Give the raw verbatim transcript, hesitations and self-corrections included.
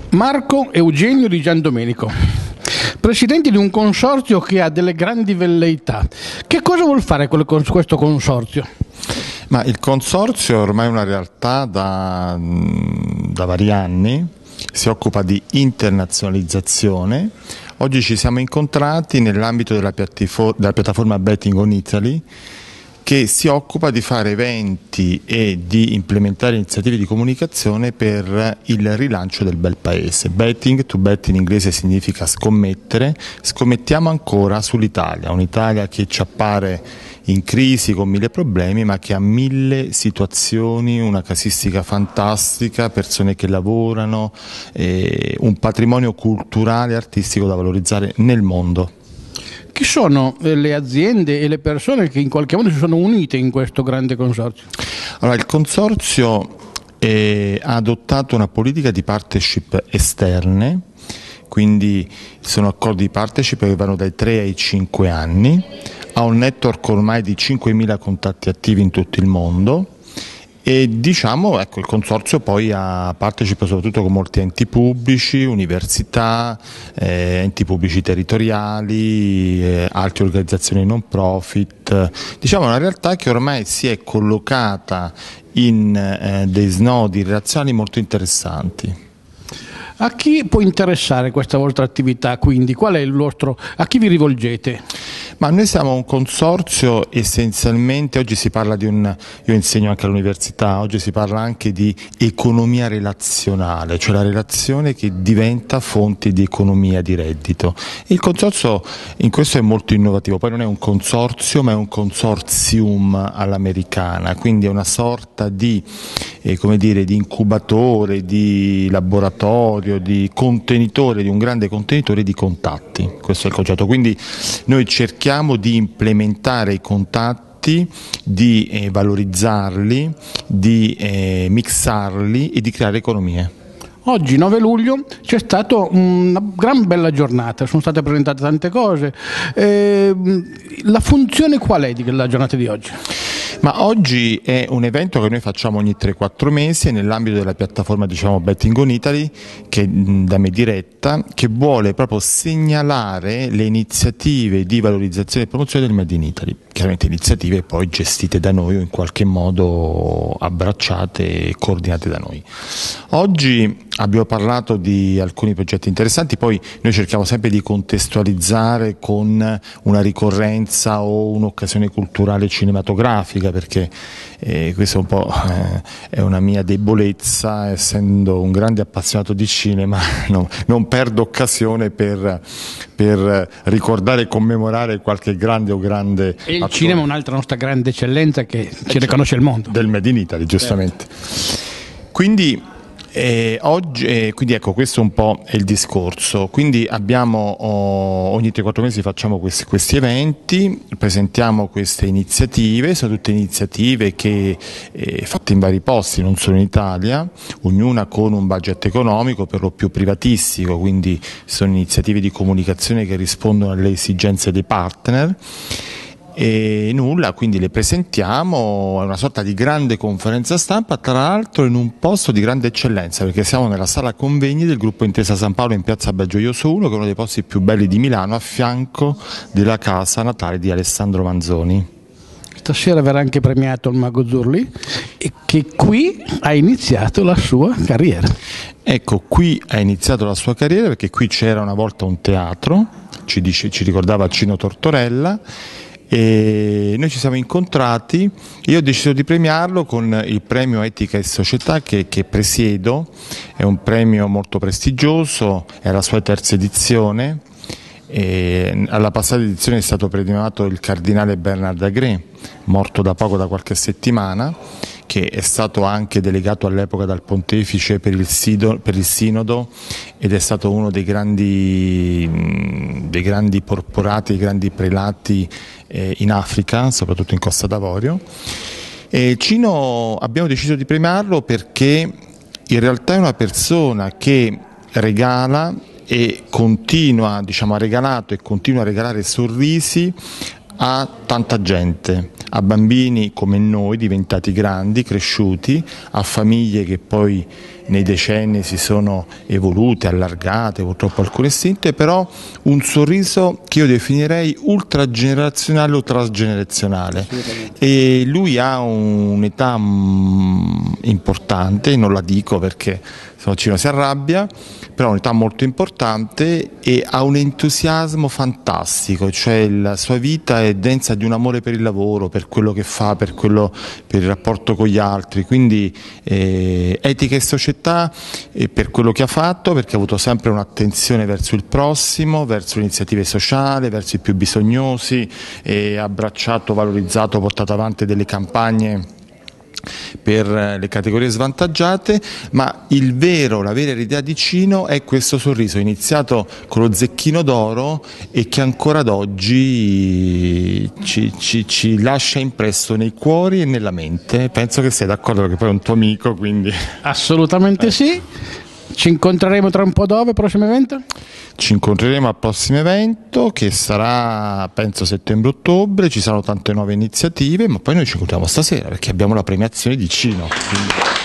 Marco Eugenio Di Giandomenico, presidente di un consorzio che ha delle grandi velleità. Che cosa vuol fare questo consorzio? Ma il consorzio è ormai una realtà da, da vari anni, si occupa di internazionalizzazione. Oggi ci siamo incontrati nell'ambito della, della piattaforma Betting on Italy, che si occupa di fare eventi e di implementare iniziative di comunicazione per il rilancio del bel paese. Betting, to bet in inglese significa scommettere, scommettiamo ancora sull'Italia, un'Italia che ci appare in crisi con mille problemi ma che ha mille situazioni, una casistica fantastica, persone che lavorano, eh, un patrimonio culturale e artistico da valorizzare nel mondo. Chi sono le aziende e le persone che in qualche modo si sono unite in questo grande consorzio? Allora, il consorzio eh, ha adottato una politica di partnership esterne, quindi sono accordi di partnership che vanno dai tre ai cinque anni, ha un network ormai di cinquemila contatti attivi in tutto il mondo. E diciamo, ecco, il consorzio poi ha partecipa soprattutto con molti enti pubblici, università, eh, enti pubblici territoriali, eh, altre organizzazioni non profit. Diciamo una realtà che ormai si è collocata in eh, dei snodi relazionali molto interessanti. A chi può interessare questa vostra attività, quindi? Qual è il vostro, a chi vi rivolgete? Ma noi siamo un consorzio essenzialmente, oggi si parla di un, io insegno anche all'università, oggi si parla anche di economia relazionale, cioè la relazione che diventa fonte di economia di reddito. E il consorzio in questo è molto innovativo, poi non è un consorzio ma è un consortium all'americana, quindi è una sorta di, eh, come dire, di incubatore, di laboratorio, di contenitore, di un grande contenitore di contatti, questo è il concetto, quindi noi cerchiamo di implementare i contatti, di eh, valorizzarli, di eh, mixarli e di creare economie. Oggi, nove luglio, c'è stata una gran bella giornata, sono state presentate tante cose. Eh, la funzione qual è della giornata di oggi? Ma oggi è un evento che noi facciamo ogni tre quattro mesi nell'ambito della piattaforma, diciamo, Betting on Italy, che da me diretta, che vuole proprio segnalare le iniziative di valorizzazione e promozione del Made in Italy. Chiaramente iniziative poi gestite da noi o in qualche modo abbracciate e coordinate da noi. Oggi abbiamo parlato di alcuni progetti interessanti, poi noi cerchiamo sempre di contestualizzare con una ricorrenza o un'occasione culturale cinematografica, perché eh, questo è un po' eh, è una mia debolezza, essendo un grande appassionato di cinema, no, non perdo occasione per, per ricordare e commemorare qualche grande o grande e il attore. Cinema è un'altra nostra grande eccellenza che ci riconosce il mondo. Del Made in Italy, giustamente. Certo. Quindi Eh, oggi, eh, quindi ecco, questo un po' è il discorso. Quindi abbiamo oh, ogni tre quattro mesi facciamo questi, questi eventi, presentiamo queste iniziative, sono tutte iniziative che eh, fatte in vari posti, non solo in Italia, ognuna con un budget economico per lo più privatistico, quindi sono iniziative di comunicazione che rispondono alle esigenze dei partner. E nulla, quindi le presentiamo, è una sorta di grande conferenza stampa, tra l'altro in un posto di grande eccellenza, perché siamo nella sala convegni del gruppo Intesa San Paolo in piazza Belgioioso uno, che è uno dei posti più belli di Milano, a fianco della casa natale di Alessandro Manzoni. Stasera verrà anche premiato il Mago Zurli, e che qui ha iniziato la sua carriera. Ecco, qui ha iniziato la sua carriera perché qui c'era una volta un teatro, ci, dice, ci ricordava Cino Tortorella, e noi ci siamo incontrati e io ho deciso di premiarlo con il premio Etica e Società che, che presiedo, è un premio molto prestigioso, è la sua terza edizione. E alla passata edizione è stato premiato il cardinale Bernard Agré, morto da poco, da qualche settimana, che è stato anche delegato all'epoca dal pontefice per il, sido, per il sinodo ed è stato uno dei grandi, dei grandi porporati, dei grandi prelati eh, in Africa, soprattutto in Costa d'Avorio. E Cino abbiamo deciso di premiarlo perché in realtà è una persona che regala e continua, diciamo, ha regalato e continua a regalare sorrisi a tanta gente, a bambini come noi diventati grandi, cresciuti, a famiglie che poi nei decenni si sono evolute, allargate, purtroppo alcune estinte, però un sorriso che io definirei ultragenerazionale o trasgenerazionale, e lui ha un'età importante, non la dico perché se no Cino si arrabbia, però ha un'età molto importante e ha un entusiasmo fantastico, cioè la sua vita è densa di un amore per il lavoro, per quello che fa, per, quello, per il rapporto con gli altri, quindi eh, etica e società eh, per quello che ha fatto, perché ha avuto sempre un'attenzione verso il prossimo, verso le iniziative sociali, verso i più bisognosi, e ha abbracciato, valorizzato, portato avanti delle campagne per le categorie svantaggiate, ma il vero, la vera eredità di Cino è questo sorriso iniziato con lo Zecchino d'Oro e che ancora ad oggi ci, ci, ci lascia impresso nei cuori e nella mente. Penso che sei d'accordo, perché poi è un tuo amico, quindi... Assolutamente eh. sì. Ci incontreremo tra un po'. Dove prossimamente? Ci incontreremo al prossimo evento che sarà penso settembre-ottobre, ci saranno tante nuove iniziative, ma poi noi ci incontriamo stasera perché abbiamo la premiazione di Cino. Quindi...